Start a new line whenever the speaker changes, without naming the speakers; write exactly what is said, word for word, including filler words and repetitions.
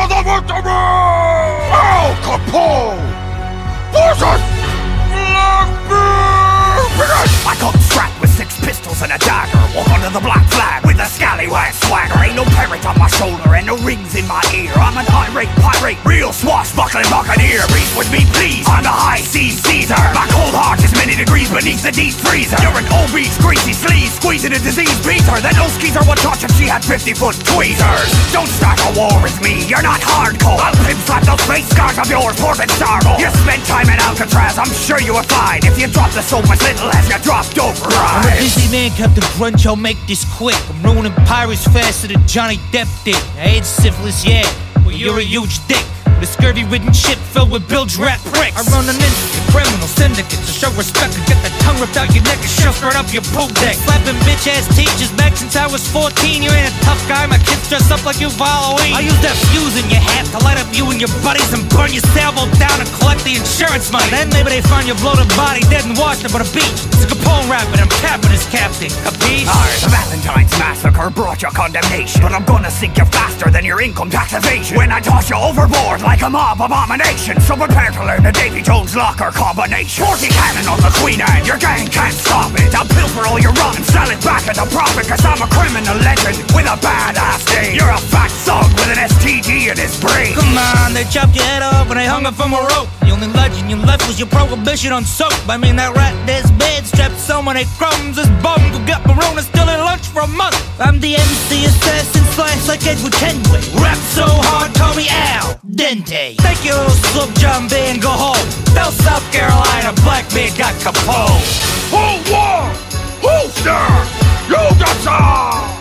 the victory! Al Capone versus Blackbeard!
I come strapped with six pistols and a dagger, walk under the black flag with a scallywag swagger. Ain't no parrot on my shoulder and no rings in my ear. I'm an irate pirate, real swashbuckling buccaneer. Breathe with me please, on the high seas Caesar. My cold heart is many degrees beneath the deep freezer. You're an obese, greasy sleaze, squeezing a disease beater. That no skeezer would touch if she had fifty foot tweezers. Don't start a war with me, you're not hardcore. I'll pimp slap those face scars of yours, port and starboard. You spent time in Alcatraz, I'm sure you were fine. If you dropped the soap as little as you dropped over
I'm a busy man, Captain Crunch, I'll make this quick. I'm ruining pirates faster than Johnny Depp did. I hate syphilis, yeah, well you're a huge dick. With a scurvy-ridden ship filled with bilge rat pricks. I run an instant criminal syndicate to show respect and get the tongue ripped out your neck and shoved right up your poop deck. Slapping bitch-ass teachers back since I was fourteen. You ain't a tough guy, my kids dress up like you for Halloween. I use that fuse in your hat to light up you and your buddies and burn your sailboat down and collect the insurance money. Then maybe they find your bloated body dead and washed up on a beach. It's a Capone rap and I'm capping his captain, capiche?
Alright, the Valentine's massacre brought your condemnation, but I'm gonna sink you faster than your income tax evasion when I toss you overboard like a mob abomination. So prepare to learn the Davy Jones locker combination. Forty cannon on the Queen and your gang can't stop it. I'll pilfer all your rum and sell it back at a profit, cause I'm a criminal legend with a badass name. You're a fat thug with an S T D in his brain.
Come on, they chopped your head off when they hung it from a rope. The only legend you left was your prohibition on soap. I mean that rat in his bed strapped so many crumbs. This bum could get maroon and still in lunch for a month. I'm the M C assassin slash like Edward Kenway. Rap so hard, call me Al Dente. Take your little slope John B and go home. Tell South Carolina Blackbeard got Capone.
Who won? Who's there? You decide!